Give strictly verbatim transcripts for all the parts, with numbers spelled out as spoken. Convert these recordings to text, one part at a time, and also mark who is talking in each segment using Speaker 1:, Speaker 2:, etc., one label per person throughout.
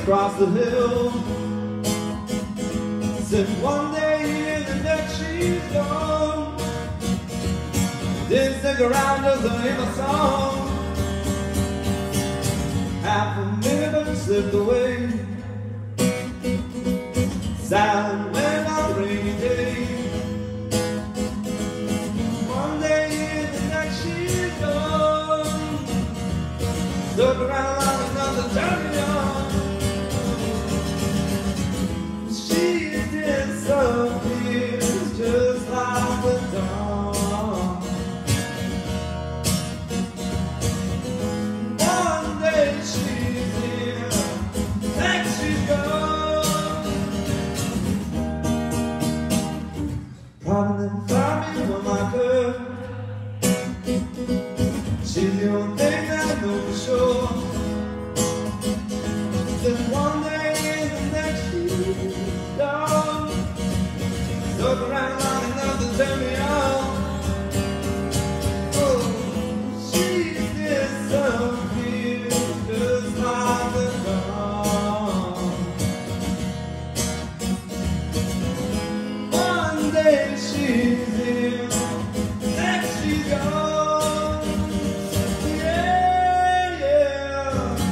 Speaker 1: across the hill. Said one day and the next she's gone. Didn't stick around just to hear my song. Half a minute slipped away. Silent when on a rainy day. One day and the next she's gone. Stuck around long enough to turn me on. She disappears just like the dawn. One day she's here, next she's gone. Probably never found me one like her. She's the only thing that I know for sure. Then one day and the next she's gone. Stuck around long enough to turn me on. Oh, she disappeared just like the dawn. One day she's here, next she's gone. Yeah, yeah.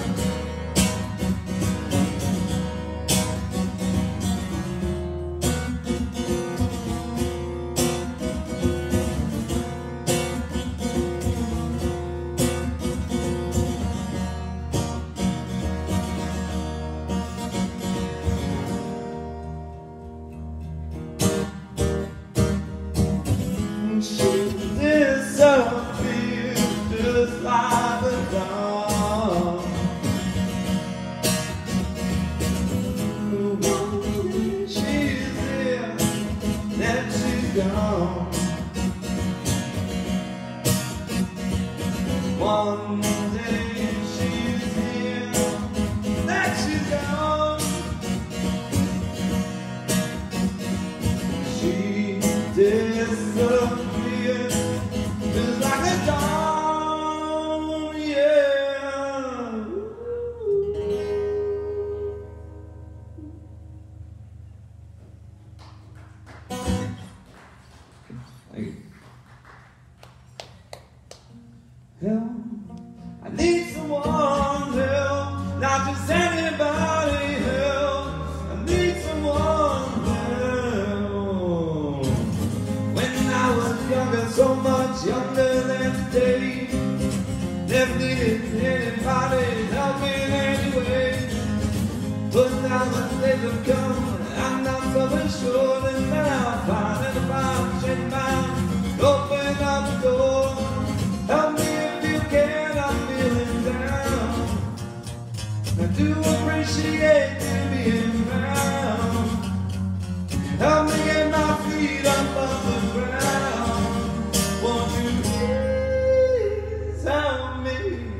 Speaker 1: She disappeared just like the dawn. She's here, then she's gone. One day she's here, next she's gone. She disappeared just like the dawn, yeah. Thank you. Help, I need someone help, not just anybody help. I need someone help. When I was younger, so much younger than today, never needed anybody helping anyway. But now the days have come, I'm not so sure that I'll find and find, shake mine, open up the door. Help me if you can, I'm feeling down. I do appreciate you being around. Help me get my feet up off the ground. Won't you please help me?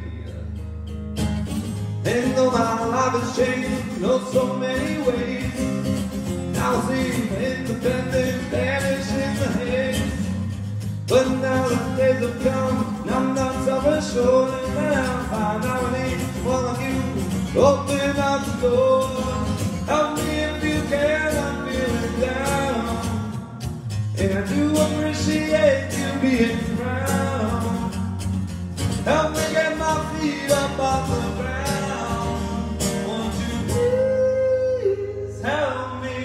Speaker 1: And though my life has changed in oh so many ways, now I see independence vanish in the haze. But now the days have come, and I'm not self-assured, and now I find I need one like you. Open up the door, help me if you can, I'm feeling down. And I do appreciate you being around. Help me get my feet up off the ground. Won't you please help me?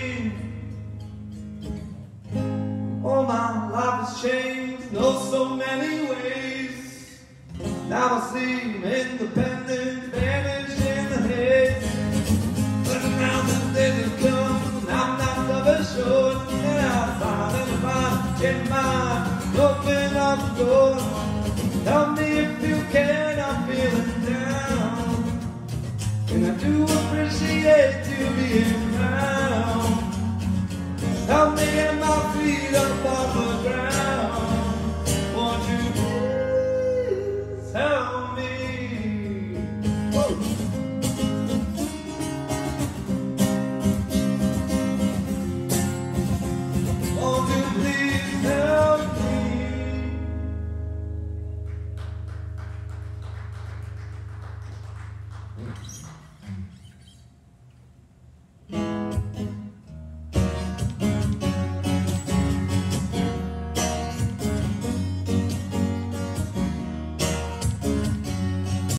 Speaker 1: Oh, my life has changed in oh so many ways. Now I see independence vanish in the haze. But now the days have come, and I'm not self-assured, and I'll find and find, get mine, open up the door. Help me if you can, I'm feeling down. And I do appreciate you being around.